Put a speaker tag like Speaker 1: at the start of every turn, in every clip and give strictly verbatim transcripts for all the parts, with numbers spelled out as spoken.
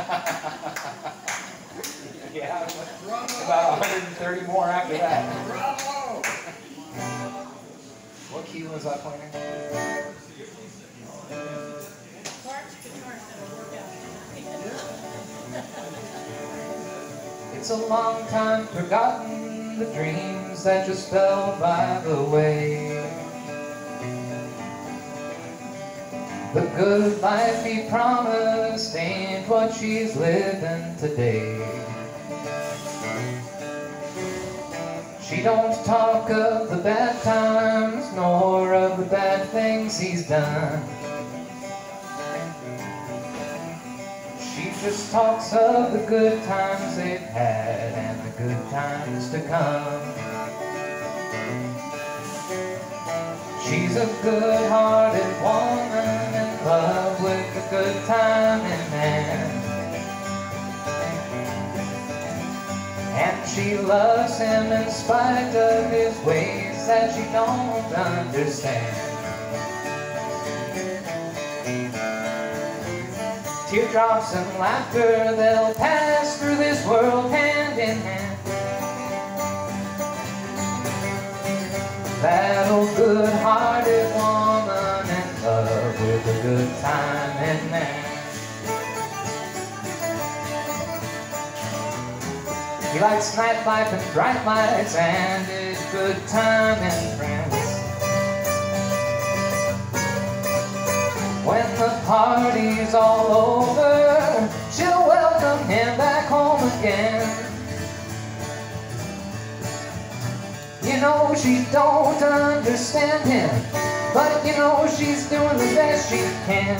Speaker 1: Yeah, about one hundred thirty more after that.
Speaker 2: Bravo!
Speaker 1: What key was I playing? It's a long time forgotten, the dreams that just fell by the way. The good life he promised ain't what she's living today. She don't talk of the bad times, nor of the bad things he's done. She just talks of the good times they've had and the good times to come. She's a good-hearted woman in love with a good-timing man. And she loves him in spite of his ways that she don't understand. Teardrops and laughter, they'll pass through this world hand in hand. That old good-hearted woman in love with a good-timing man. He likes nightlife and bright lights and his good-timing friends. When the party's all over, she'll welcome him back home again. You know she don't understand him, but you know she's doing the best she can.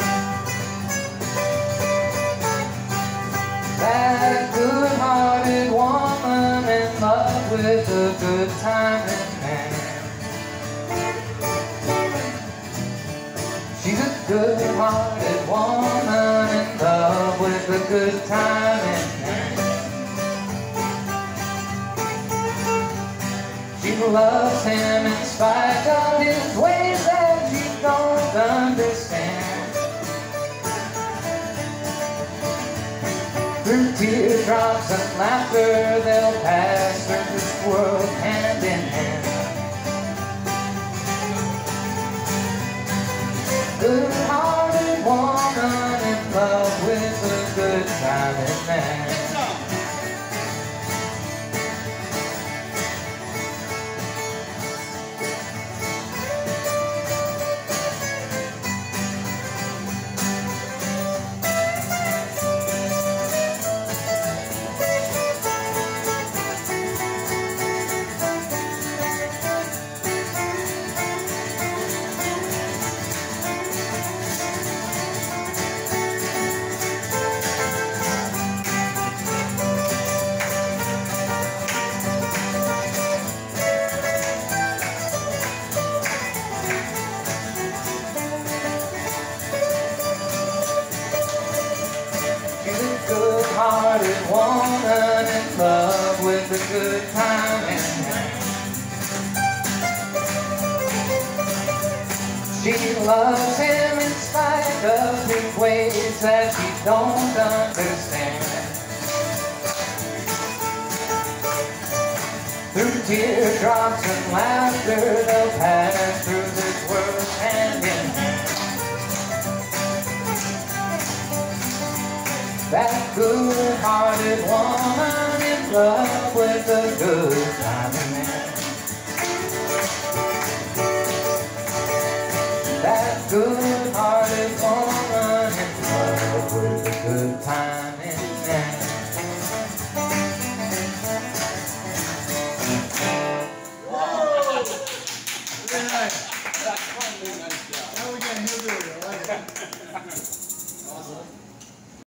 Speaker 1: That good-hearted woman in love with a good-timing man. She's a good-hearted woman in love with a good-timing man. She loves him in spite of his ways that she don't understand. Through teardrops and laughter, they'll pass through this world hand in hand. Good-hearted woman in love with a good-timing man. Good-hearted woman in love with a good-timing man. She loves him in spite of his ways that she don't understand. Through teardrops and laughter, they'll pass through this world hand in hand. That good-hearted woman in love with a good-timing man. That good-hearted woman in love with a good-timing man.
Speaker 2: Whoa! Very nice. That's fun,